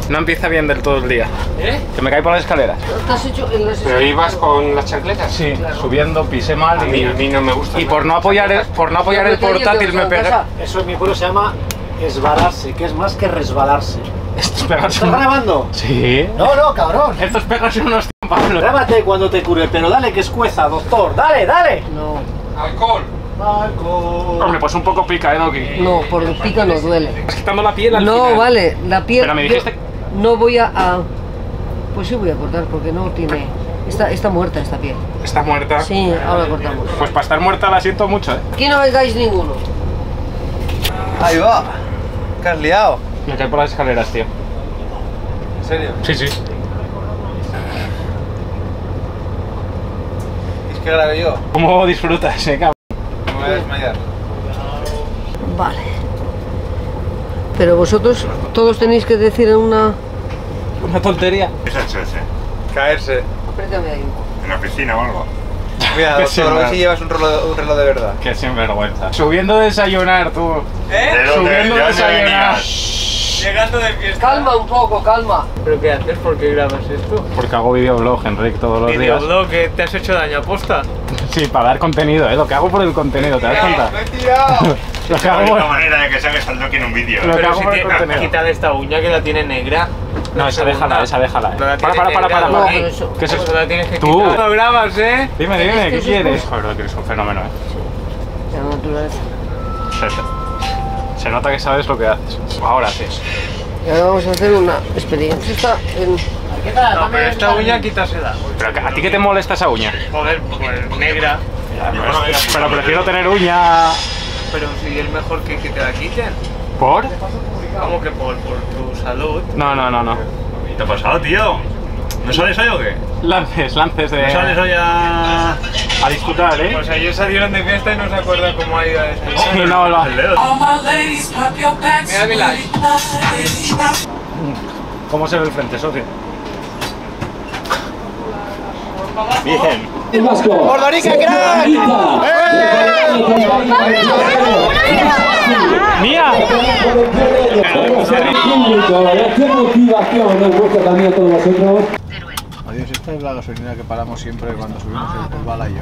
No empieza bien del todo el día. ¿Eh? Que me caí por las escaleras. ¿Qué has hecho en las ¿Pero ibas con las chancletas? Sí, subiendo, pisé mal A mí no me gusta. y por no apoyar el portátil me pegué. Eso en mi pueblo se llama esbalarse, que es más que resbalarse. Esto es pegarse. ¿Estás grabando? Sí. No, no, cabrón. Esto es pegarse unos Pablo. Grábate cuando te cure, pero dale que escueza, doctor. Dale, dale. No, ¡Alcohol! Alcohol. Hombre, pues un poco pica, Doki. no, por el pica no duele. Estás quitando la piel al No, final. vale, la piel... Pero me dijiste... No voy a... Pues sí voy a cortar porque no tiene... Está muerta esta piel. Está muerta. Sí, ahora cortamos. Pues para estar muerta la siento mucho, Aquí no vengáis ninguno. Ahí va. ¿Qué has liado? Me caí por las escaleras, tío. ¿En serio? Sí, sí. ¿Es que grabé yo? ¿Cómo disfrutas, cabrón? Me voy a desmayar. Vale. Pero vosotros todos tenéis que decir una... Una tontería. ¿Qué es eso ese? Caerse. Apriétame ahí un poco. ¿En la piscina o algo? Mira, Qué doctor, a ver sinvergüenza. si llevas un reloj de verdad. Qué sinvergüenza. Subiendo a desayunar, tú. Subiendo a desayunar. Llegando de fiesta. Calma un poco, calma. ¿Pero qué haces? ¿Por qué grabas esto? Porque hago videoblog, Enrique, todos los días. Videoblog, que te has hecho daño aposta. Sí, para dar contenido, Lo que hago por el contenido, ¿te das cuenta? ¡Me he tirado! Lo que La hago única por... manera de que salga el Doki en un vídeo. Lo que Pero hago si por el te... contenido. Quítale esta uña que la tiene negra. No, esa déjala, esa déjala. No la Para, tiene negra, No, ¿no? pero eso... ¿Qué es eso? Eso la tienes que Tú. quitar. Lo grabas, ¿eh? Dime, Es dime, que ¿qué eso quieres? es- Joder, que eres un fenómeno, La naturaleza. Se nota que sabes lo que haces. Ahora sí. Y ahora vamos a hacer una experiencia. Está en... No, pero esta uña quítasela. Pero ¿a ti qué te molesta esa uña? Joder, pues negra. Pero prefiero tener uña... Pero si es mejor que te la quiten. ¿Por? ¿Cómo que por tu salud? No. ¿Qué te ha pasado, tío? ¿No sales hoy o qué? Lances de... ¿No sales hoy a disfrutar, O sea, ellos salieron de fiesta y no se acuerdan cómo ha ido esto. Sí, no, lo... el dedo? Mira mi like. ¿Cómo se ve el frente, socio? Bien. ¡Bordorica, crack! ¡Mía! ¡Qué motivación nos gusta también a todos vosotros! Adiós, esta es la gasolina que paramos siempre cuando subimos el balayo.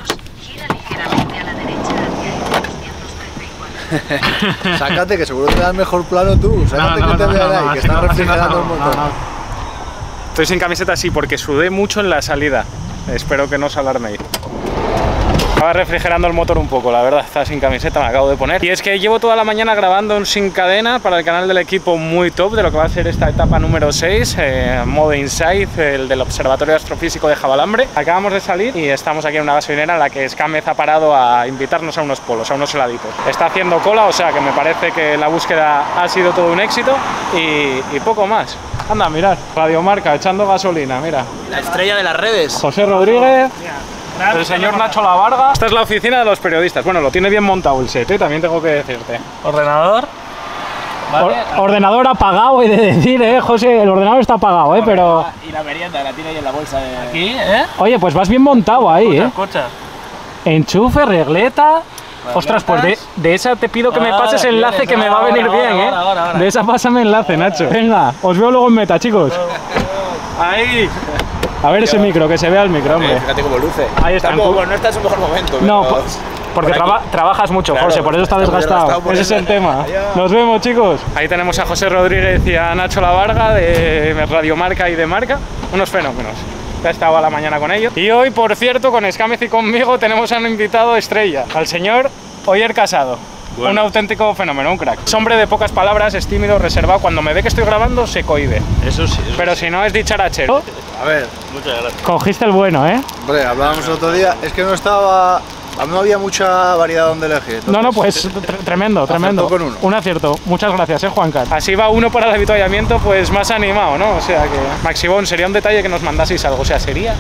Sácate, que seguro te da el mejor plano tú. Sácate que te vean ahí, que están refrigerando un montón. Estoy sin camiseta, sí, porque sudé mucho en la salida. Espero que no os alarméis. Estaba refrigerando el motor un poco, la verdad, estaba sin camiseta, me acabo de poner. Y es que llevo toda la mañana grabando un sin cadena para el canal del equipo muy top de lo que va a ser esta etapa número 6, modo Inside, el del Observatorio Astrofísico de Javalambre. Acabamos de salir y estamos aquí en una gasolinera en la que Escámez ha parado a invitarnos a unos polos, a unos heladitos. Está haciendo cola, o sea que me parece que la búsqueda ha sido todo un éxito y poco más. Anda, mirad, Radiomarca echando gasolina, mira. La estrella de las redes. José Rodríguez, el señor Nacho Lavarga. Esta es la oficina de los periodistas. Bueno, lo tiene bien montado el set, también tengo que decirte. Ordenador. Vale. Ordenador apagado, he de decir, José, el ordenador está apagado, pero... Y la merienda la tiene ahí en la bolsa de... Aquí, Oye, pues vas bien montado ahí, Escucha. Enchufe, regleta... Ostras, pues de esa te pido que me pases el enlace que me va a venir bien, ahora. De esa pásame enlace, Nacho. Venga, os veo luego en meta, chicos. Ahí. A ver ese micro, que se vea el micro, hombre. Fíjate cómo luce. Ahí está. Tampoco, bueno, no está en su mejor momento. No, pero- porque trabajas mucho, Claro, José, por eso está está muy desgastado. desgastado por Ese es eso. el tema. Adiós. Nos vemos, chicos. Ahí tenemos a José Rodríguez y a Nacho Lavarga de Radiomarca y de Marca. Unos fenómenos. Ya estaba la mañana con ellos. Y hoy, por cierto, con Escámez y conmigo tenemos a un invitado estrella, al señor Oyer Casado. Bueno. Un auténtico fenómeno, un crack. Es hombre de pocas palabras, es tímido, reservado. Cuando me ve que estoy grabando, se cohíbe. Eso sí. Pero si no, es dicharachero. A ver, Muchas gracias. Cogiste el bueno, ¿eh? hombre, hablábamos el otro día. Es que no estaba. No había mucha variedad donde elegir. No, no, entonces, pues tremendo, tremendo. con uno. Un acierto. Muchas gracias, Juancar. Así va uno para el avituallamiento, pues más animado, ¿no? O sea que, Maxibón, sería un detalle que nos mandaseis algo. O sea, sería...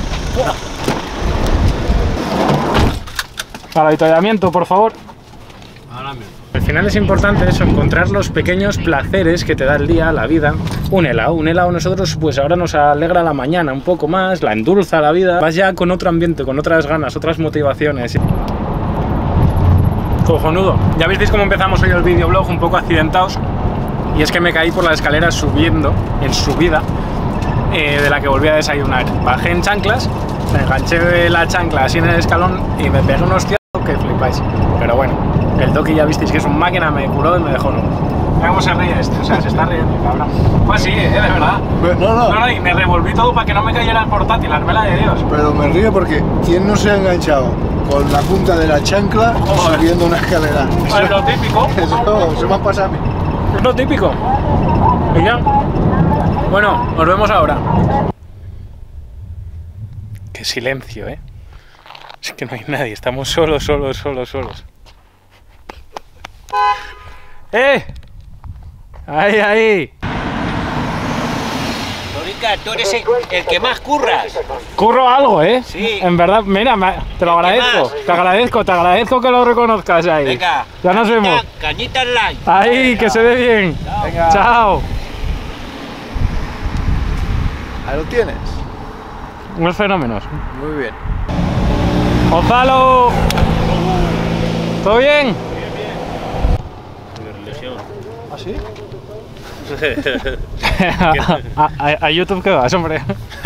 Para el avituallamiento, por favor. Al final es importante eso, encontrar los pequeños placeres que te da el día, la vida. Un helado a nosotros pues ahora nos alegra la mañana un poco más, la endulza la vida. Vas ya con otro ambiente, con otras ganas, otras motivaciones. Cojonudo. Ya visteis cómo empezamos hoy el videoblog, un poco accidentados. Y es que me caí por la escalera subiendo, en subida, de la que volví a desayunar. Bajé en chanclas, me enganché la chancla así en el escalón y me pegué un hostiazo que flipáis. Pero bueno, el Doki ya visteis que es un máquina, me curó y me dejó nuevo. Mira cómo se ríe esto, o sea, se está riendo, cabrón. Pues sí, de verdad. No, y me revolví todo para que no me cayera el portátil, armela de Dios. Pero me río porque ¿quién no se ha enganchado con la punta de la chancla subiendo una escalera? Es lo típico. Eso me ha pasado a mí. Es lo típico. Y ya. Bueno, nos vemos ahora. Qué silencio, ¿eh? Es que no hay nadie, estamos solos. ¡Eh! ¡Ahí! Lorica, tú eres el que más curras. Curro algo, ¿eh? Sí. En verdad, mira, te lo agradezco. Te agradezco que lo reconozcas ahí. Venga. Ya nos vemos. Cañita light. Ahí, que se ve bien. Venga. Chao. Ahí lo tienes. Unos fenómenos. Muy bien. Gonzalo. ¿Todo bien? ¿Ah, sí? a YouTube, ¿qué vas, hombre?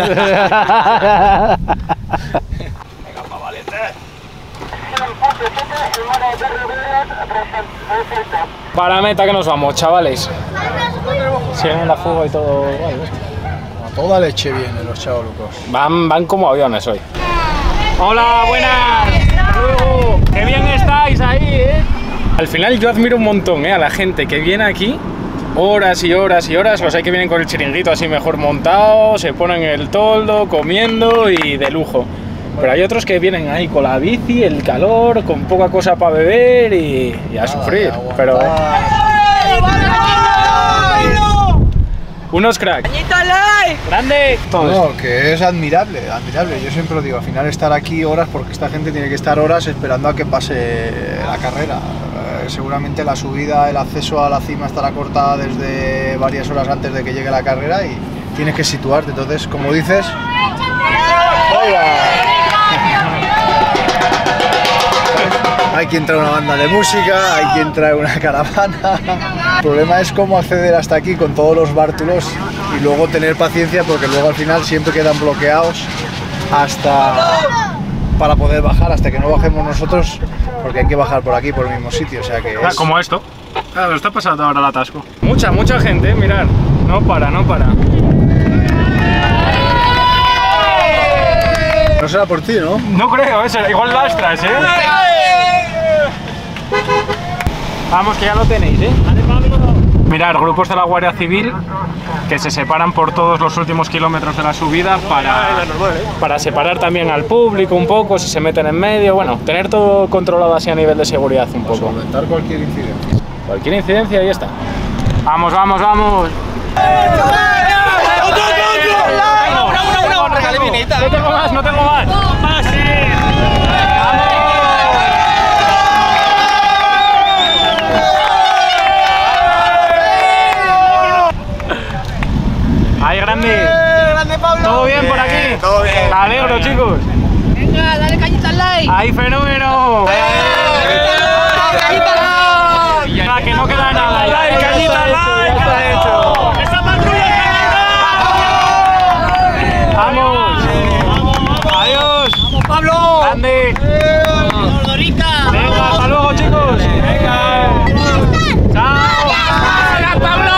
Para la meta que nos vamos, chavales. Siguen la fuga y todo. A toda leche vienen los chavalucos. Van como aviones hoy. Hola, buenas. Hasta luego. Qué bien estáis ahí, ¿eh? Al final yo admiro un montón, a la gente que viene aquí horas y horas, los hay que vienen con el chiringuito así mejor montado, se ponen el toldo, comiendo y de lujo. Pero hay otros que vienen ahí con la bici, el calor, con poca cosa para beber y a sufrir. Pero unos cracks. ¡Grande! No, que es admirable. Yo siempre lo digo, al final estar aquí horas, porque esta gente tiene que estar horas esperando a que pase la carrera. Seguramente la subida, el acceso a la cima estará cortada desde varias horas antes de que llegue la carrera y tienes que situarte. Entonces, como dices, hay quien trae una banda de música, hay quien trae una caravana. El problema es cómo acceder hasta aquí con todos los bártulos y luego tener paciencia, porque luego al final siempre quedan bloqueados para poder bajar, hasta que no bajemos nosotros, porque hay que bajar por aquí, por el mismo sitio, o sea que es... Como esto. Claro, está pasando ahora el atasco. Mucha gente, mirad. No para. No será por ti, ¿no? No creo, igual lastras, ¿eh? Vamos, que ya lo tenéis, ¿eh? Mirad, grupos de la Guardia Civil que se separan por todos los últimos kilómetros de la subida para separar también al público un poco, si se meten en medio, bueno, tener todo controlado así a nivel de seguridad un poco. Solventar cualquier incidencia. Cualquier incidencia, ahí está. ¡Vamos! No tengo más. ¡Ahí, grande! ¡Grande, Pablo! ¿Todo bien por aquí? Todo bien. Me alegro, chicos. Venga, dale cañita al like. ¡Ahí, fenómeno! ¡Cañita al like! Ya, que no queda nada. Ya está hecho. ¡Esa patrulla! ¡Vamos! ¡Adiós! ¡Vamos, Pablo! ¡Grande! ¡Vamos, Dorica! Venga, hasta luego, chicos. Venga. ¡Chao! ¡Pablo!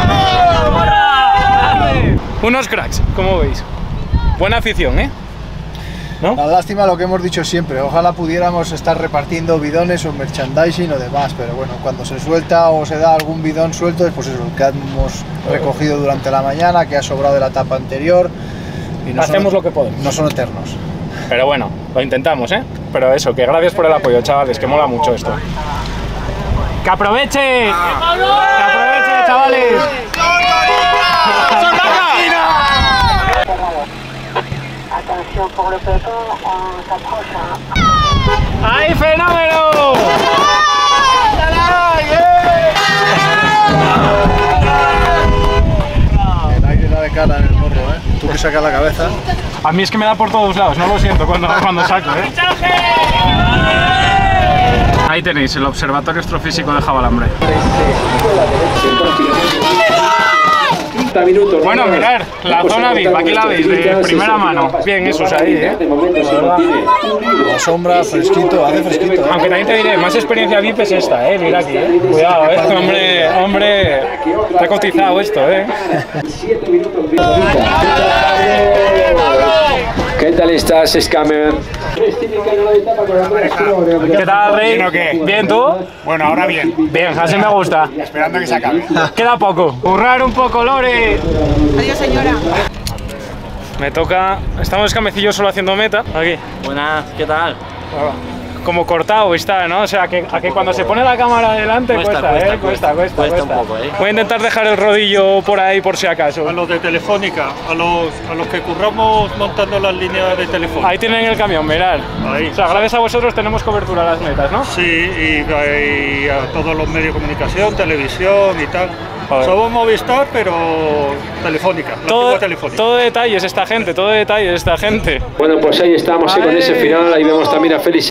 Unos cracks, como veis. Buena afición, ¿eh? ¿No? La lástima lo que hemos dicho siempre, ojalá pudiéramos estar repartiendo bidones o merchandising o demás, pero bueno, cuando se suelta o se da algún bidón suelto es pues eso, que hemos recogido durante la mañana, que ha sobrado de la etapa anterior. Y no Hacemos lo que podemos. No son eternos. Pero bueno, lo intentamos, ¿eh? Pero eso, que gracias por el apoyo, chavales, que mola mucho esto. ¡Que aproveche! ¡Que aproveche, chavales! Atención pour le peloton, on s'approche. ¡Ay, fenómeno! El aire da de cara en el morro, ¿eh? Tú que sacas la cabeza. A mí es que me da por todos lados, no lo siento cuando saco, ¿eh? Ahí tenéis el Observatorio Astrofísico de Javalambre. Bueno, mirad, la zona VIP, aquí la veis, de primera mano. Bien, esos ahí, La sombra, fresquito, hace fresquito. Aunque también te diré, más experiencia VIP es esta, mira aquí, Cuidado, Hombre, te ha cotizado esto, ¿Qué tal estás, Scammer? ¿Qué tal, Rey? ¿Bien, tú? Bueno, ahora bien. Bien, así me gusta. Esperando que se acabe. Queda poco. Currar un poco, Lore. Adiós, señora. Me toca... Estamos escamecillos solo haciendo meta. Aquí. Buenas, ¿qué tal? Como cortado está, ¿no? O sea, que cuando se pone la cámara delante cuesta un poco, Voy a intentar dejar el rodillo por ahí por si acaso. A los de Telefónica, a los que curramos montando las líneas de teléfono. Ahí tienen el camión, mirad. Ahí. O sea, gracias a vosotros tenemos cobertura a las metas, ¿no? Sí, y a todos los medios de comunicación, televisión y tal. Joder. Somos Movistar, pero Telefónica, todo detalles esta gente, Bueno, pues ahí estamos con ese final, ahí vemos también a Félix.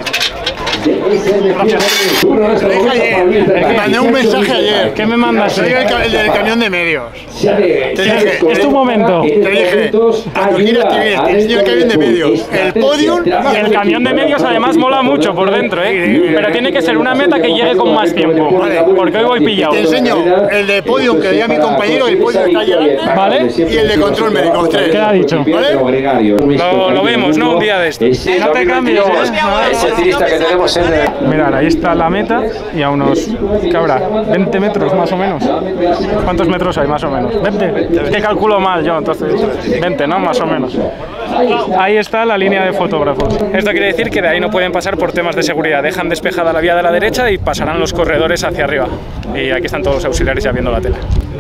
Mandé un mensaje ayer. ¿Qué me mandas? Soy el del camión de medios. Te dije, es tu momento. Te dije, cuando quieras te vienes, te enseño el camión de medios. El podium y el camión de medios además mola mucho por dentro, pero tiene que ser una meta que llegue con más tiempo, porque hoy voy pillado. Te enseño el de podium que veía mi compañero, el podium está allá, ¿vale? Y el de control médico, 3. ¿Qué ha dicho? ¿Vale? Lo vemos, ¿no? Un día de esto. No te cambies, Ese tirista que tenemos en... Mirad, ahí está la meta y a unos, ¿qué habrá? 20 metros más o menos. ¿Cuántos metros hay más o menos? 20. Es que calculo mal yo, entonces 20, ¿no? Más o menos. Ahí está la línea de fotógrafos. Esto quiere decir que de ahí no pueden pasar por temas de seguridad. Dejan despejada la vía de la derecha y pasarán los corredores hacia arriba. Y aquí están todos los auxiliares ya viendo la tele.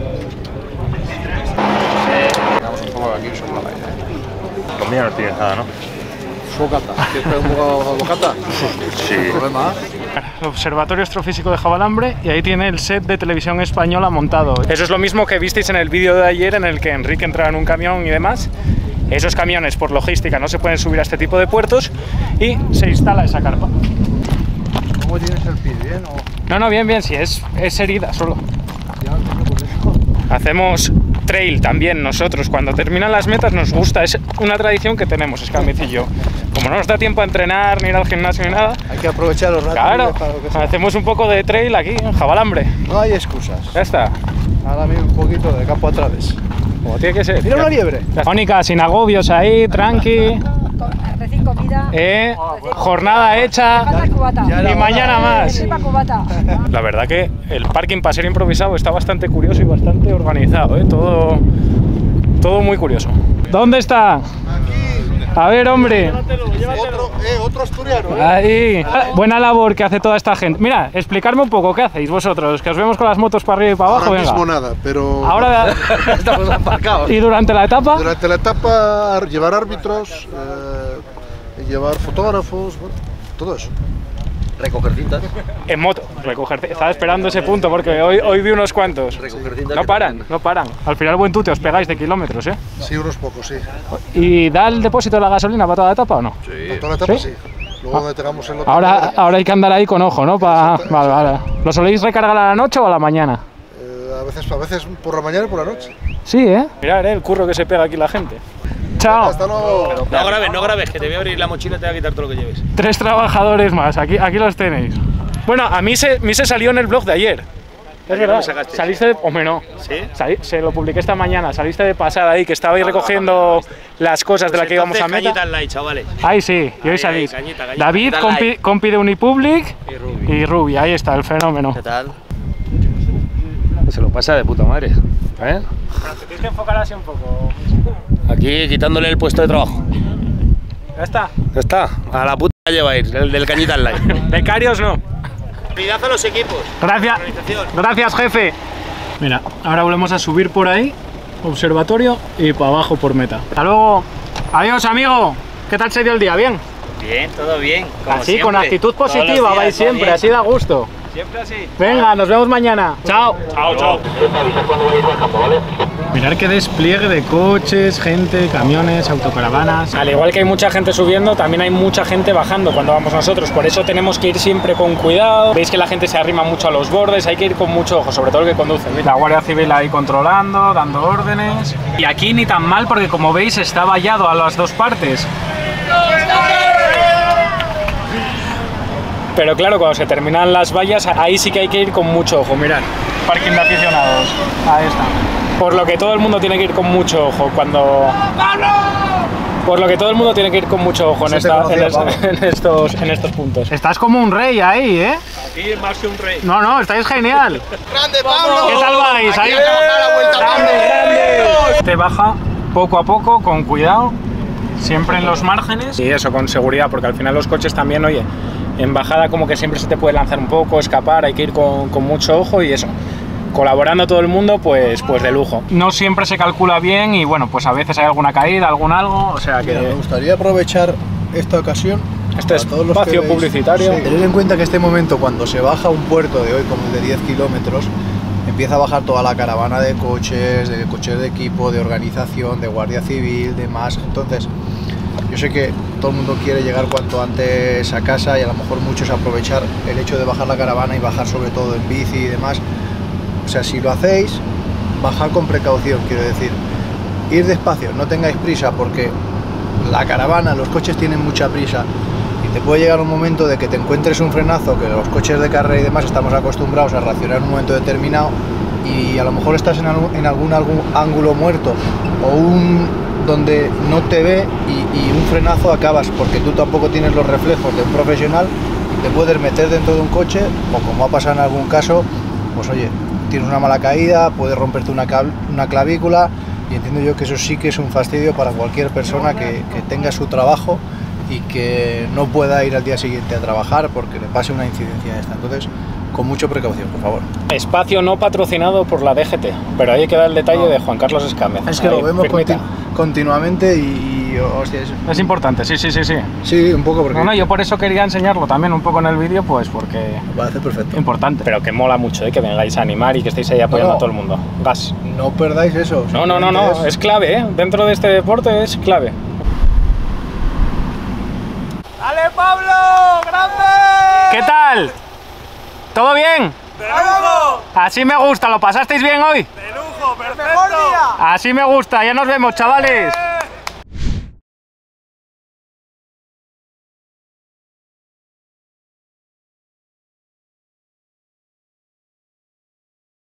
Comida no tienes nada, ¿no? Bocata. ¿Quieres un poco bocata? Sí. Sin problema. El Observatorio Astrofísico de Javalambre y ahí tiene el set de televisión española montado. Eso es lo mismo que visteis en el vídeo de ayer en el que Enrique entraba en un camión y demás. Esos camiones por logística no se pueden subir a este tipo de puertos y se instala esa carpa. ¿Cómo tienes el pie? ¿Bien o...? No, bien, si es herida solo. Hacemos trail también nosotros, cuando terminan las metas nos gusta, es una tradición que tenemos, Escamecillo. Como no nos da tiempo a entrenar, ni ir al gimnasio ni nada, hay que aprovechar los ratos. Claro, para lo que sea. hacemos un poco de trail aquí en Javalambre. No hay excusas. Ya está. Ahora mismo un poquito de campo a través. Como tiene que ser. Mira una liebre. Mónica, sin agobios ahí, tranqui. Recién comida. Jornada hecha. Y mañana más. Cubata. La verdad que el parking para ser improvisado está bastante curioso y bastante organizado, todo muy curioso. ¿Dónde está? A ver, hombre. Otro asturiano. Ahí. Buena labor que hace toda esta gente. Mira, explicarme un poco, ¿qué hacéis vosotros? Que os vemos con las motos para arriba y para abajo. Ahora venga. mismo nada, pero... Ahora estamos aparcados. ¿Y durante la etapa? Durante la etapa, llevar árbitros, llevar fotógrafos, bueno, todo eso. Recoger cintas. En moto, recoger. Estaba esperando ese punto porque hoy vi unos cuantos. Recoger cintas. No paran. Al final, buen tute, os pegáis de kilómetros, ¿eh? Sí, unos pocos, sí. ¿Y da el depósito de la gasolina para toda la etapa o no? Sí. Para toda la etapa, sí. Luego donde tengamos el otro. Ahora hay que andar ahí con ojo, ¿no? Vale. ¿Lo soléis recargar a la noche o a la mañana? A veces por la mañana y por la noche. Sí, ¿eh? Mirad, el curro que se pega aquí la gente. Chao. Hasta luego. No grabes, que te voy a abrir la mochila y te voy a quitar todo lo que lleves. 3 trabajadores más, aquí los tenéis. Bueno, a mí se salió en el blog de ayer. Es verdad, saliste de... Hombre, no. ¿Sí? Se lo publiqué esta mañana, saliste de pasada ahí, que estaba ahí recogiendo las cosas de las que íbamos a meta. Cañita al light, chavales. Ahí sí, y hoy salís. Cañita, David, compi de Unipublic y Rubi, ahí está el fenómeno. ¿Qué tal? Se lo pasa de puta madre, ¿eh? Pero te tienes que enfocar así un poco. Aquí quitándole el puesto de trabajo. Ya está. Ya está, a la puta lleva a ir, el del Cañita al light. Becarios no. Prioridad a los equipos. Gracias, jefe. Mira, ahora volvemos a subir por ahí, observatorio, y para abajo por meta. Hasta luego. Adiós, amigo. ¿Qué tal se dio el día? ¿Bien? Bien, todo bien. Así, siempre. Con actitud positiva, vais siempre, así da gusto. Siempre así. Venga, nos vemos mañana. Chao. Chao, chao. Mirad qué despliegue de coches, gente, camiones, autocaravanas. Al igual que hay mucha gente subiendo, también hay mucha gente bajando cuando vamos nosotros. Por eso tenemos que ir siempre con cuidado. Veis que la gente se arrima mucho a los bordes, hay que ir con mucho ojo, sobre todo el que conduce. La Guardia Civil ahí controlando, dando órdenes. Y aquí ni tan mal porque, como veis, está vallado a las dos partes. Pero claro, cuando se terminan las vallas, ahí sí que hay que ir con mucho ojo. Mirad, parking de aficionados. Ahí está. Por lo que todo el mundo tiene que ir con mucho ojo cuando... Por lo que todo el mundo tiene que ir con mucho ojo en estos puntos. Estás como un rey ahí, ¿eh? Aquí más que un rey. No, estáis genial. ¡Grande, Pablo! ¿Qué tal vais? Ahí. Te baja poco a poco, con cuidado, siempre en los márgenes. Y eso, con seguridad, porque al final los coches también, oye, en bajada como que siempre se te puede lanzar un poco, escapar, hay que ir con mucho ojo y eso. Colaborando todo el mundo, pues de lujo. No siempre se calcula bien y bueno, pues a veces hay alguna caída, algún algo, o sea que... Mira, me gustaría aprovechar esta ocasión. Este espacio publicitario. Sí, tened en cuenta que este momento, cuando se baja un puerto de hoy como el de 10 kilómetros, empieza a bajar toda la caravana de coches de equipo, de organización, de guardia civil, demás. Entonces, yo sé que todo el mundo quiere llegar cuanto antes a casa y a lo mejor muchos aprovechar el hecho de bajar la caravana y bajar sobre todo en bici y demás. O sea, si lo hacéis, bajad con precaución, quiero decir. Ir despacio, no tengáis prisa porque la caravana, los coches tienen mucha prisa y te puede llegar un momento de que te encuentres un frenazo, que los coches de carrera y demás estamos acostumbrados a reaccionar en un momento determinado y a lo mejor estás en algún ángulo muerto o donde no te ve y un frenazo acabas porque tú tampoco tienes los reflejos de un profesional y te puedes meter dentro de un coche o, como ha pasado en algún caso, pues oye, tienes una mala caída, puedes romperte una clavícula y entiendo yo que eso sí que es un fastidio para cualquier persona que tenga su trabajo y que no pueda ir al día siguiente a trabajar porque le pase una incidencia esta. Entonces, con mucha precaución, por favor. Espacio no patrocinado por la DGT, pero ahí queda el detalle de Juan Carlos Escámez. Es que ahí, lo vemos firmita. Continuamente y hostia, es importante, sí. Sí, un poco porque... No, yo por eso quería enseñarlo también un poco en el vídeo, pues porque... Me parece perfecto. Importante, pero que mola mucho, que vengáis a animar y que estéis ahí apoyando a todo el mundo. Gas. No perdáis eso. No, es clave, Dentro de este deporte es clave. ¡Dale, Pablo! ¡Grande! ¿Qué tal? ¿Todo bien? ¡De lujo! Así me gusta, ¿lo pasasteis bien hoy? ¡De lujo, perfecto! Así me gusta, ya nos vemos, chavales.